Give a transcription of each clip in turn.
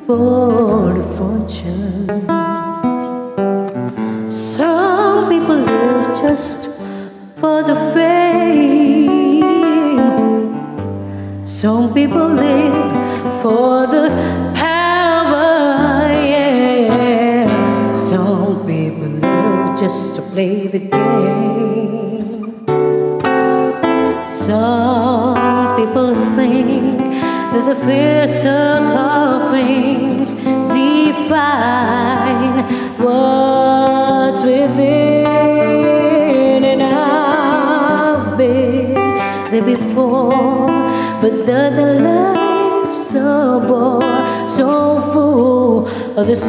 for the fortune. Some people live just for the fame. Some people live for the power, yeah. Some people live just to play the game. Some people think that the physical things define what's within, and I've been there before, but the life's so bored, so full of the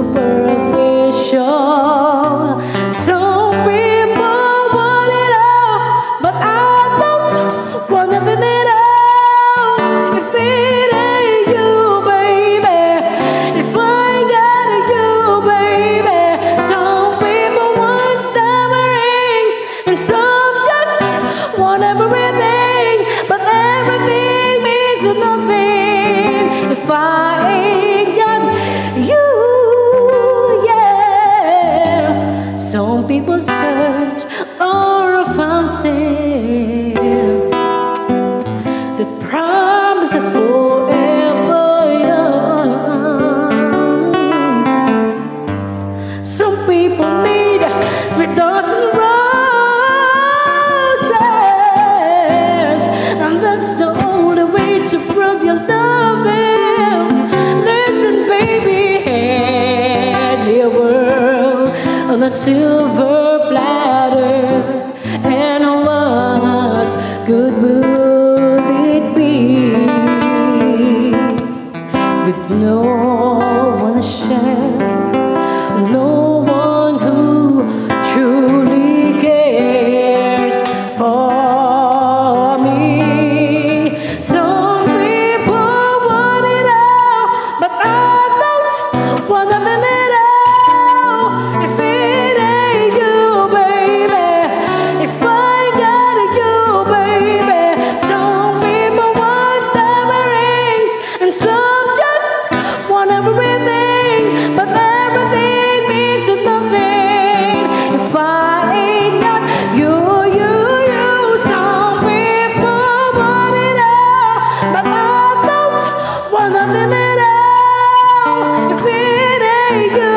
superficial. Some people want it all, but I don't want nothing at all. If it ain't you, baby, if I got you, baby. Some people want diamond rings, and some just want everything, but everything means nothing if I ain't got you, yeah. Some people search for a fountain that promises forever young. Some people need 3,000 roses, and that's the only way to prove you love them. Listen, baby, hand me a world on a silver platter, and what good would it be with no one to share, no one who truly cares for me? Some people want it all, but I don't want nothing at all. If it ain't you, baby, if I got you, baby. Some people want diamond rings, and some just want everything, but everything means nothing if I ain't got you, you, you. Some people want it all, but I don't want nothing at all. If it ain't you,